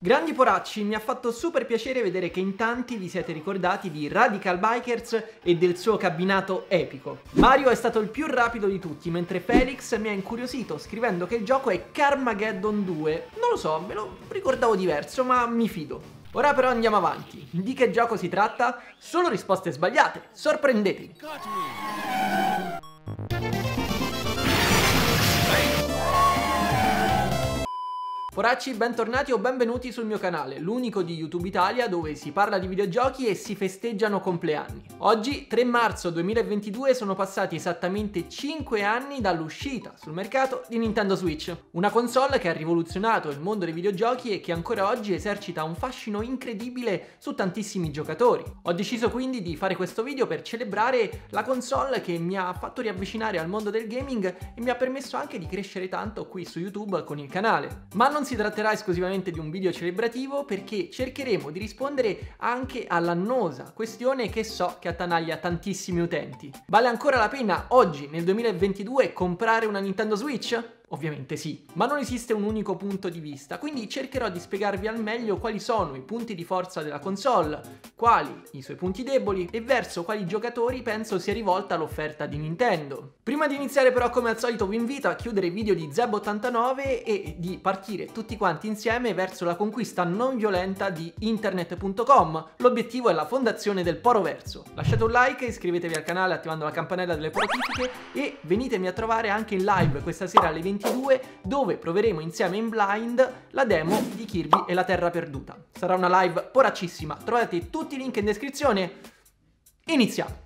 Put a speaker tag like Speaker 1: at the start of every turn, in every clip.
Speaker 1: Grandi poracci, mi ha fatto super piacere vedere che in tanti vi siete ricordati di Radical Bikers e del suo cabinato epico. Mario è stato il più rapido di tutti, mentre Felix mi ha incuriosito scrivendo che il gioco è Carmageddon 2. Non lo so, me lo ricordavo diverso, ma mi fido. Ora però andiamo avanti. Di che gioco si tratta? Solo risposte sbagliate, sorprendetemi. Poracci, bentornati o benvenuti sul mio canale, l'unico di YouTube Italia dove si parla di videogiochi e si festeggiano compleanni. Oggi, 3 marzo 2022, sono passati esattamente 5 anni dall'uscita sul mercato di Nintendo Switch, una console che ha rivoluzionato il mondo dei videogiochi e che ancora oggi esercita un fascino incredibile su tantissimi giocatori. Ho deciso quindi di fare questo video per celebrare la console che mi ha fatto riavvicinare al mondo del gaming e mi ha permesso anche di crescere tanto qui su YouTube con il canale. Ma non si tratterà esclusivamente di un video celebrativo, perché cercheremo di rispondere anche all'annosa questione che so che attanaglia tantissimi utenti. Vale ancora la pena oggi, nel 2022, comprare una Nintendo Switch? Ovviamente sì, ma non esiste un unico punto di vista, quindi cercherò di spiegarvi al meglio quali sono i punti di forza della console, quali i suoi punti deboli e verso quali giocatori penso sia rivolta l'offerta di Nintendo. Prima di iniziare però, come al solito, vi invito a chiudere i video di Zeb89 e di partire tutti quanti insieme verso la conquista non violenta di internet.com. L'obiettivo è la fondazione del Poroverso. Lasciate un like, iscrivetevi al canale attivando la campanella delle notifiche e venitemi a trovare anche in live questa sera alle 22, dove proveremo insieme in blind la demo di Kirby e la Terra Perduta. Sarà una live poraccissima, trovate tutti i link in descrizione. Iniziamo!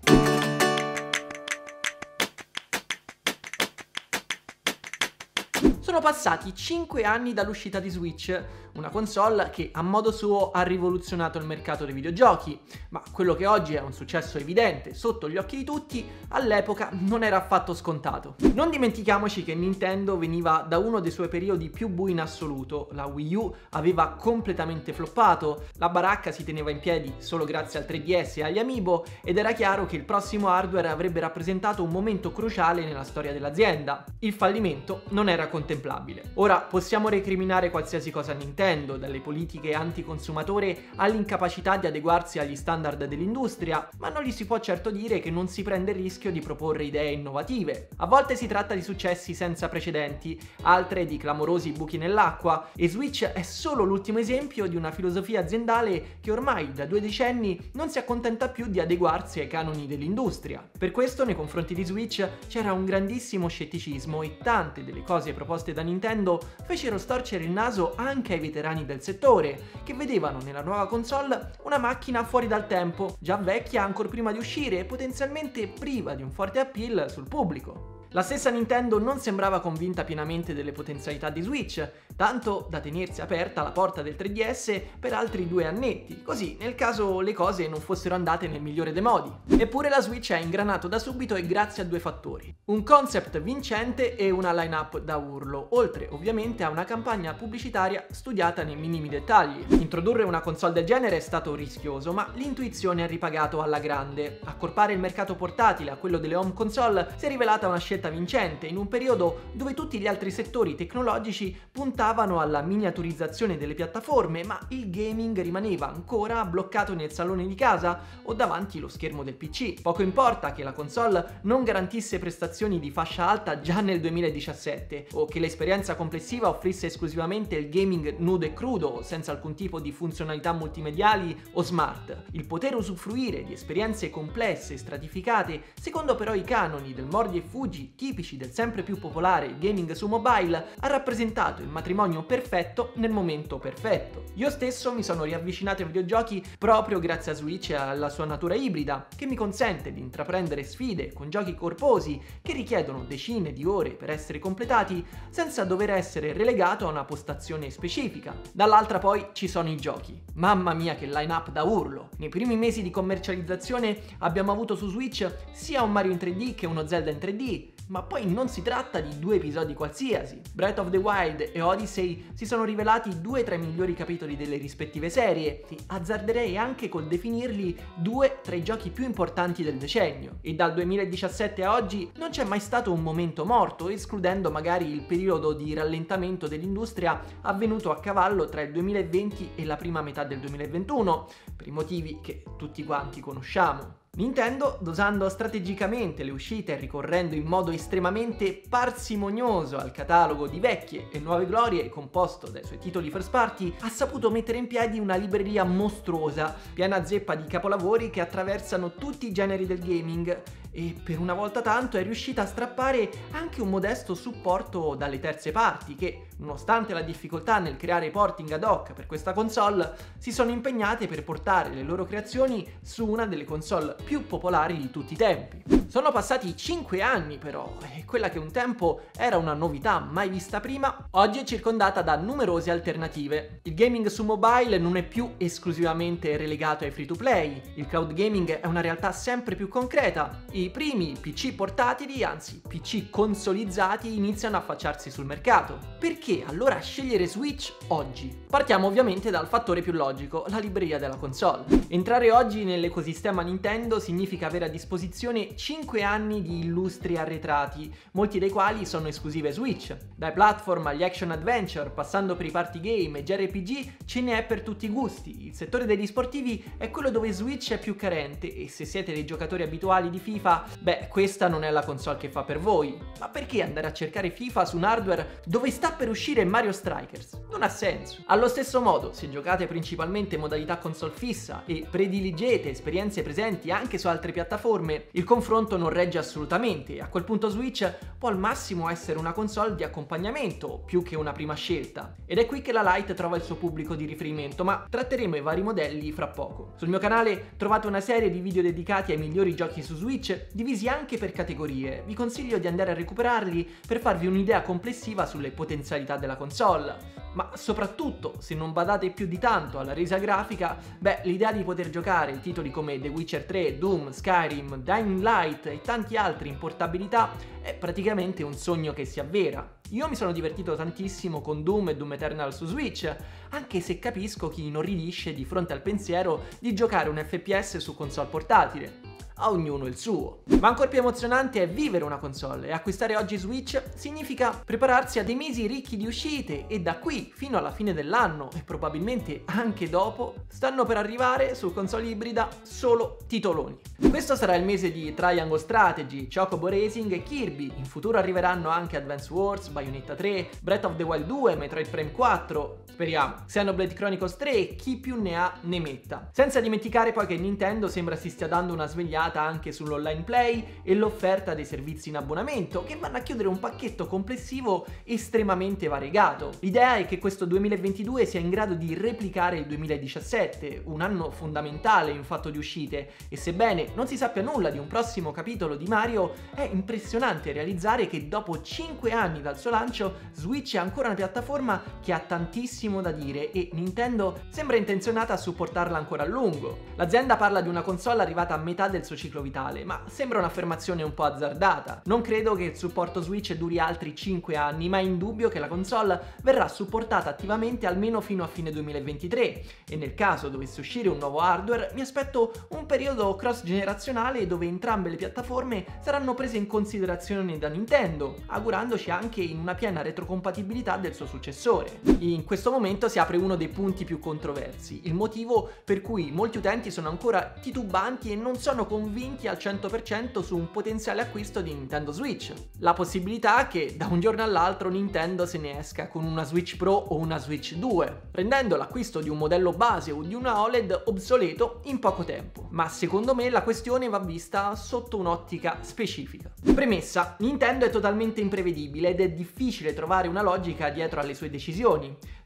Speaker 1: Sono passati 5 anni dall'uscita di Switch, una console che a modo suo ha rivoluzionato il mercato dei videogiochi, ma quello che oggi è un successo evidente sotto gli occhi di tutti, all'epoca non era affatto scontato. Non dimentichiamoci che Nintendo veniva da uno dei suoi periodi più bui in assoluto. La Wii U aveva completamente floppato, la baracca si teneva in piedi solo grazie al 3DS e agli Amiibo, ed era chiaro che il prossimo hardware avrebbe rappresentato un momento cruciale nella storia dell'azienda. Il fallimento non era contemplabile. Ora possiamo recriminare qualsiasi cosa a Nintendo, dalle politiche anticonsumatore all'incapacità di adeguarsi agli standard dell'industria, ma non gli si può certo dire che non si prende il rischio di proporre idee innovative. A volte si tratta di successi senza precedenti, altre di clamorosi buchi nell'acqua, e Switch è solo l'ultimo esempio di una filosofia aziendale che ormai da 2 decenni non si accontenta più di adeguarsi ai canoni dell'industria. Per questo nei confronti di Switch c'era un grandissimo scetticismo e tante delle cose proposte da Nintendo fecero storcere il naso anche ai veterani del settore, che vedevano nella nuova console una macchina fuori dal tempo, già vecchia ancora prima di uscire e potenzialmente priva di un forte appeal sul pubblico. La stessa Nintendo non sembrava convinta pienamente delle potenzialità di Switch, tanto da tenersi aperta la porta del 3DS per altri 2 annetti, così nel caso le cose non fossero andate nel migliore dei modi. Eppure la Switch ha ingranato da subito e grazie a 2 fattori: un concept vincente e una line-up da urlo, oltre ovviamente a una campagna pubblicitaria studiata nei minimi dettagli. Introdurre una console del genere è stato rischioso, ma l'intuizione ha ripagato alla grande. Accorpare il mercato portatile a quello delle home console si è rivelata una scelta vincente in un periodo dove tutti gli altri settori tecnologici puntavano alla miniaturizzazione delle piattaforme, ma il gaming rimaneva ancora bloccato nel salone di casa o davanti allo schermo del PC. Poco importa che la console non garantisse prestazioni di fascia alta già nel 2017 o che l'esperienza complessiva offrisse esclusivamente il gaming nudo e crudo senza alcun tipo di funzionalità multimediali o smart. Il poter usufruire di esperienze complesse e stratificate secondo però i canoni del mordi e fuggi tipici del sempre più popolare gaming su mobile ha rappresentato il matrimonio perfetto nel momento perfetto. Io stesso mi sono riavvicinato ai videogiochi proprio grazie a Switch e alla sua natura ibrida, che mi consente di intraprendere sfide con giochi corposi che richiedono decine di ore per essere completati senza dover essere relegato a una postazione specifica. Dall'altra poi ci sono i giochi. Mamma mia che line-up da urlo! Nei primi mesi di commercializzazione abbiamo avuto su Switch sia un Mario in 3D che uno Zelda in 3D, Ma poi non si tratta di due episodi qualsiasi. Breath of the Wild e Odyssey si sono rivelati due tra i migliori capitoli delle rispettive serie, e azzarderei anche col definirli due tra i giochi più importanti del decennio. E dal 2017 a oggi non c'è mai stato un momento morto, escludendo magari il periodo di rallentamento dell'industria avvenuto a cavallo tra il 2020 e la prima metà del 2021, per i motivi che tutti quanti conosciamo. Nintendo, dosando strategicamente le uscite e ricorrendo in modo estremamente parsimonioso al catalogo di vecchie e nuove glorie composto dai suoi titoli first party, ha saputo mettere in piedi una libreria mostruosa, piena zeppa di capolavori che attraversano tutti i generi del gaming, e per una volta tanto è riuscita a strappare anche un modesto supporto dalle terze parti che, nonostante la difficoltà nel creare porting ad hoc per questa console, si sono impegnate per portare le loro creazioni su una delle console più popolari di tutti i tempi. Sono passati 5 anni però, e quella che un tempo era una novità mai vista prima, oggi è circondata da numerose alternative. Il gaming su mobile non è più esclusivamente relegato ai free to play, il cloud gaming è una realtà sempre più concreta, i primi PC portatili, anzi PC consolizzati, iniziano a affacciarsi sul mercato. Perché allora scegliere Switch oggi? Partiamo ovviamente dal fattore più logico, la libreria della console. Entrare oggi nell'ecosistema Nintendo significa avere a disposizione 5 anni di illustri arretrati, molti dei quali sono esclusive Switch. Dai platform agli action adventure, passando per i party game e JRPG, ce ne è per tutti i gusti. Il settore degli sportivi è quello dove Switch è più carente, e se siete dei giocatori abituali di FIFA, beh, questa non è la console che fa per voi. Ma perché andare a cercare FIFA su un hardware dove sta per uscire Mario Strikers? Non ha senso. Allo stesso modo, se giocate principalmente in modalità console fissa e prediligete esperienze presenti anche su altre piattaforme, il confronto non regge assolutamente, e a quel punto Switch può al massimo essere una console di accompagnamento più che una prima scelta. Ed è qui che la Lite trova il suo pubblico di riferimento, ma tratteremo i vari modelli fra poco. Sul mio canale trovate una serie di video dedicati ai migliori giochi su Switch, divisi anche per categorie. Vi consiglio di andare a recuperarli per farvi un'idea complessiva sulle potenzialità della console. Ma soprattutto, se non badate più di tanto alla resa grafica, beh, l'idea di poter giocare titoli come The Witcher 3, Doom, Skyrim, Dying Light e tanti altri in portabilità è praticamente un sogno che si avvera. Io mi sono divertito tantissimo con Doom e Doom Eternal su Switch, anche se capisco chi inorridisce di fronte al pensiero di giocare un FPS su console portatile. A ognuno il suo. Ma ancora più emozionante è vivere una console, e acquistare oggi Switch significa prepararsi a dei mesi ricchi di uscite, e da qui fino alla fine dell'anno e probabilmente anche dopo stanno per arrivare su console ibrida solo titoloni. Questo sarà il mese di Triangle Strategy, Chocobo Racing e Kirby. In futuro arriveranno anche Advance Wars, Bayonetta 3, Breath of the Wild 2, Metroid Prime 4, speriamo, Xenoblade Chronicles 3 e chi più ne ha ne metta. Senza dimenticare poi che Nintendo sembra si stia dando una svegliata anche sull'online play e l'offerta dei servizi in abbonamento, che vanno a chiudere un pacchetto complessivo estremamente variegato. L'idea è che questo 2022 sia in grado di replicare il 2017, un anno fondamentale in fatto di uscite, e sebbene non si sappia nulla di un prossimo capitolo di Mario, è impressionante realizzare che dopo 5 anni dal suo lancio Switch è ancora una piattaforma che ha tantissimo da dire, e Nintendo sembra intenzionata a supportarla ancora a lungo. L'azienda parla di una console arrivata a metà del suo ciclo vitale, ma sembra un'affermazione un po' azzardata. Non credo che il supporto Switch duri altri 5 anni, ma è indubbio che la console verrà supportata attivamente almeno fino a fine 2023, e nel caso dovesse uscire un nuovo hardware mi aspetto un periodo cross generazionale dove entrambe le piattaforme saranno prese in considerazione da Nintendo, augurandoci anche in una piena retrocompatibilità del suo successore. In questo momento si apre uno dei punti più controversi, il motivo per cui molti utenti sono ancora titubanti e non sono convinti al 100% su un potenziale acquisto di Nintendo Switch. La possibilità che da un giorno all'altro Nintendo se ne esca con una Switch Pro o una Switch 2, rendendo l'acquisto di un modello base o di una OLED obsoleto in poco tempo. Ma secondo me la questione va vista sotto un'ottica specifica. Premessa: Nintendo è totalmente imprevedibile ed è difficile trovare una logica dietro alle sue decisioni.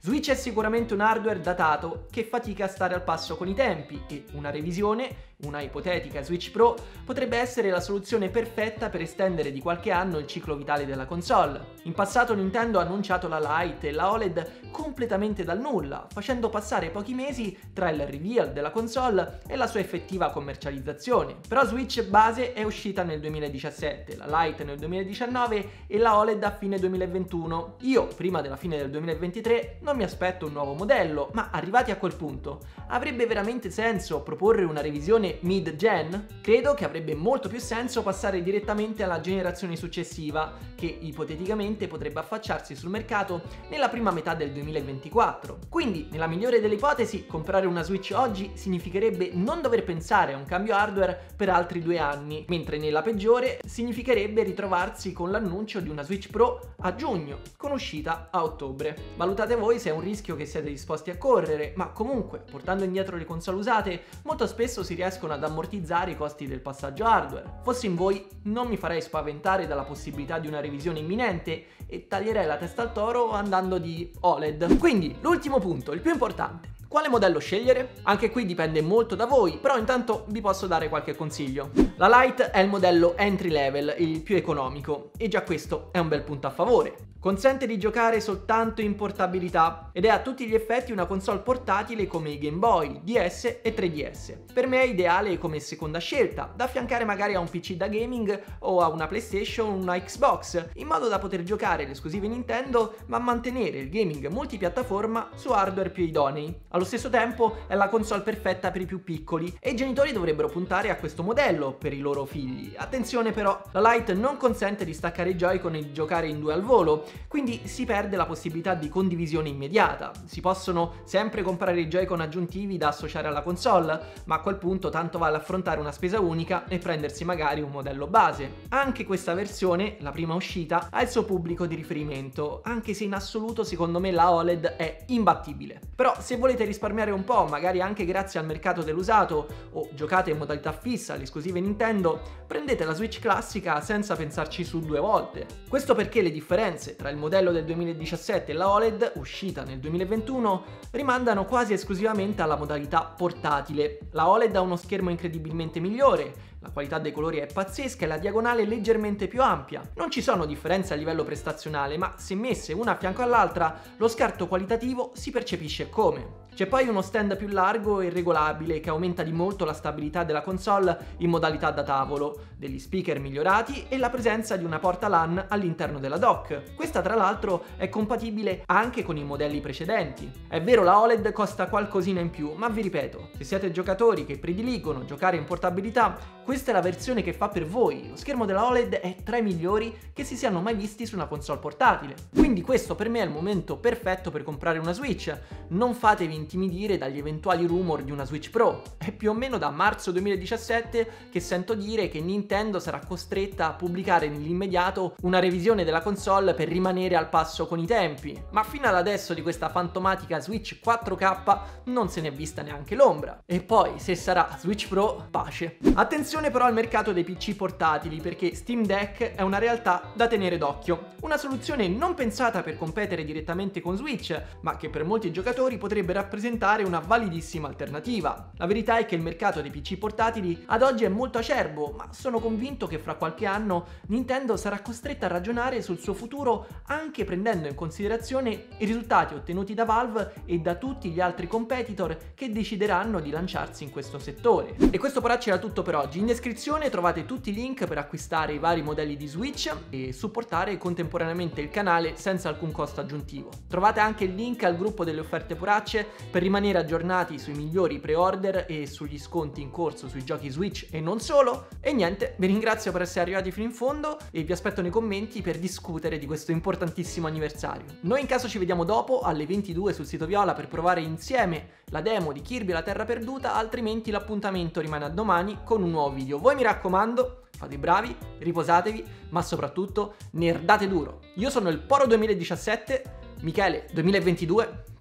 Speaker 1: Switch è sicuramente un hardware datato che fatica a stare al passo con i tempi e una revisione, una ipotetica Switch Pro, potrebbe essere la soluzione perfetta per estendere di qualche anno il ciclo vitale della console. In passato Nintendo ha annunciato la Lite e la OLED completamente dal nulla, facendo passare pochi mesi tra il reveal della console e la sua effettiva commercializzazione. Però Switch base è uscita nel 2017, la Lite nel 2019 e la OLED a fine 2021. Io, prima della fine del 2023, non mi aspetto un nuovo modello, ma arrivati a quel punto, avrebbe veramente senso proporre una revisione mid-gen? Credo che avrebbe molto più senso passare direttamente alla generazione successiva, che ipoteticamente potrebbe affacciarsi sul mercato nella prima metà del 2024. Quindi, nella migliore delle ipotesi, comprare una Switch oggi significherebbe non dover pensare a un cambio hardware per altri 2 anni, mentre nella peggiore significherebbe ritrovarsi con l'annuncio di una Switch Pro a giugno, con uscita a ottobre. Valutate voi se è un rischio che siete disposti a correre, ma comunque, portando indietro le console usate, molto spesso si riescono ad ammortizzare i costi del passaggio hardware. Fossi in voi, non mi farei spaventare dalla possibilità di una revisione imminente e taglierei la testa al toro andando di OLED. Quindi, l'ultimo punto, il più importante. Quale modello scegliere? Anche qui dipende molto da voi, però intanto vi posso dare qualche consiglio. La Lite è il modello entry level, il più economico, e già questo è un bel punto a favore. Consente di giocare soltanto in portabilità ed è a tutti gli effetti una console portatile come i Game Boy, DS e 3DS. Per me è ideale come seconda scelta, da affiancare magari a un PC da gaming o a una PlayStation o una Xbox, in modo da poter giocare le esclusive Nintendo ma mantenere il gaming multipiattaforma su hardware più idonei. Allo stesso tempo è la console perfetta per i più piccoli e i genitori dovrebbero puntare a questo modello per i loro figli. Attenzione però, la Lite non consente di staccare i Joy-Con e di giocare in 2 al volo, quindi si perde la possibilità di condivisione immediata. Si possono sempre comprare i Joy-Con aggiuntivi da associare alla console, ma a quel punto tanto vale affrontare una spesa unica e prendersi magari un modello base. Anche questa versione, la prima uscita, ha il suo pubblico di riferimento, anche se in assoluto secondo me la OLED è imbattibile. Però se volete risparmiare un po', magari anche grazie al mercato dell'usato, o giocate in modalità fissa alle esclusive Nintendo, prendete la Switch classica senza pensarci su 2 volte. Questo perché le differenze tra il modello del 2017 e la OLED, uscita nel 2021, rimandano quasi esclusivamente alla modalità portatile. La OLED ha uno schermo incredibilmente migliore, la qualità dei colori è pazzesca e la diagonale leggermente più ampia. Non ci sono differenze a livello prestazionale, ma se messe una a fianco all'altra, lo scarto qualitativo si percepisce come. C'è poi uno stand più largo e regolabile che aumenta di molto la stabilità della console in modalità da tavolo, degli speaker migliorati e la presenza di una porta LAN all'interno della dock. Questa tra l'altro è compatibile anche con i modelli precedenti. È vero, la OLED costa qualcosina in più, ma vi ripeto, se siete giocatori che prediligono giocare in portabilità, questa è la versione che fa per voi. Lo schermo della OLED è tra i migliori che si siano mai visti su una console portatile. Quindi questo per me è il momento perfetto per comprare una Switch. Non fatevi intimidire dagli eventuali rumor di una Switch Pro. È più o meno da marzo 2017 che sento dire che Nintendo sarà costretta a pubblicare nell'immediato una revisione della console per rimanere al passo con i tempi. Ma fino ad adesso di questa fantomatica Switch 4K non se n'è vista neanche l'ombra. E poi, se sarà Switch Pro, pace. Attenzione però al mercato dei PC portatili, perché Steam Deck è una realtà da tenere d'occhio. Una soluzione non pensata per competere direttamente con Switch, ma che per molti giocatori potrebbe rappresentare una validissima alternativa. La verità è che il mercato dei PC portatili ad oggi è molto acerbo, ma sono convinto che fra qualche anno Nintendo sarà costretta a ragionare sul suo futuro anche prendendo in considerazione i risultati ottenuti da Valve e da tutti gli altri competitor che decideranno di lanciarsi in questo settore. E questo poracci era tutto per oggi. In descrizione trovate tutti i link per acquistare i vari modelli di Switch e supportare contemporaneamente il canale senza alcun costo aggiuntivo. Trovate anche il link al gruppo delle offerte poracce per rimanere aggiornati sui migliori pre-order e sugli sconti in corso sui giochi Switch e non solo. E niente, vi ringrazio per essere arrivati fino in fondo e vi aspetto nei commenti per discutere di questo importantissimo anniversario. Noi in caso ci vediamo dopo alle 22 sul sito Viola per provare insieme la demo di Kirby e la Terra Perduta, altrimenti l'appuntamento rimane a domani con un nuovo video. Voi mi raccomando, fate i bravi, riposatevi, ma soprattutto nerdate duro. Io sono il Poro 2017, Michele 2022,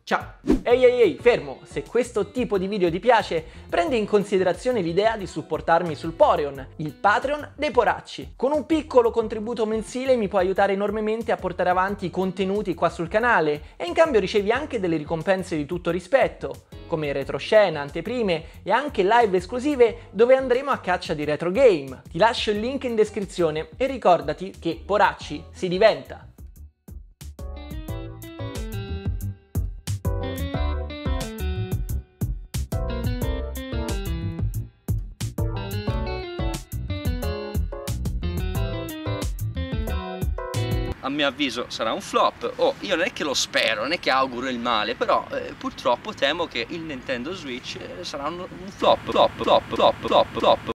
Speaker 1: Ciao! Ehi, fermo! Se questo tipo di video ti piace, prendi in considerazione l'idea di supportarmi sul Poreon, il Patreon dei poracci. Con un piccolo contributo mensile mi puoi aiutare enormemente a portare avanti i contenuti qua sul canale e in cambio ricevi anche delle ricompense di tutto rispetto, come retroscena, anteprime e anche live esclusive dove andremo a caccia di retro game. Ti lascio il link in descrizione e ricordati che poracci si diventa!
Speaker 2: A mio avviso sarà un flop. Io non è che lo spero, non è che auguro il male, però purtroppo temo che il Nintendo Switch sarà un flop.